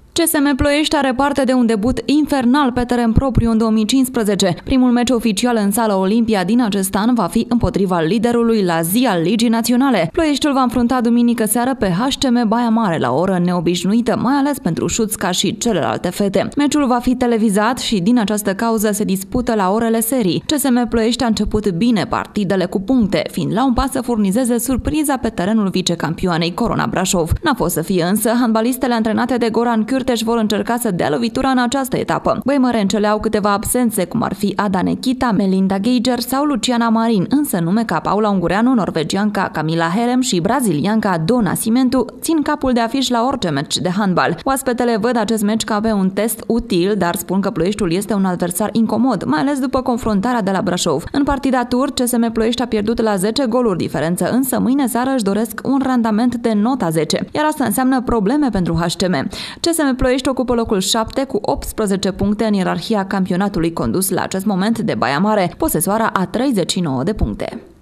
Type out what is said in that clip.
CSM Ploiești are parte de un debut infernal pe teren propriu în 2015. Primul meci oficial în sala Olimpia din acest an va fi împotriva liderului la zi al Ligii Naționale. Ploieștiul va înfrunta duminică seară pe HCM Baia Mare la o oră neobișnuită, mai ales pentru Șuțca și celelalte fete. Meciul va fi televizat și din această cauză se dispută la orele serii. CSM Ploiești a început bine partidele cu puncte, fiind la un pas să furnizeze surpriza pe terenul vicecampioanei Corona Brașov. N-a fost să fie însă, handbalistele antrenate de Goran Cârteș vor încerca să dea lovitura în această etapă. Băimărencele au câteva absențe, cum ar fi Ada Nechita, Melinda Geiger sau Luciana Marin, însă nume ca Paula Ungureanu, norvegianca Camila Herem și brazilianca Dona Cimentu țin capul de afiș la orice meci de handbal. Oaspetele văd acest meci ca pe un test util, dar spun că Ploieștiul este un adversar incomod, mai ales după confruntarea de la Brașov. În partida tur, CSM Ploiești a pierdut la 10 goluri diferență, însă mâine seară își doresc un randament de nota 10, iar asta înseamnă probleme pentru HCM. CSM Ploiești ocupă locul 7 cu 18 puncte în ierarhia campionatului condus la acest moment de Baia Mare, posesoara a 39 de puncte.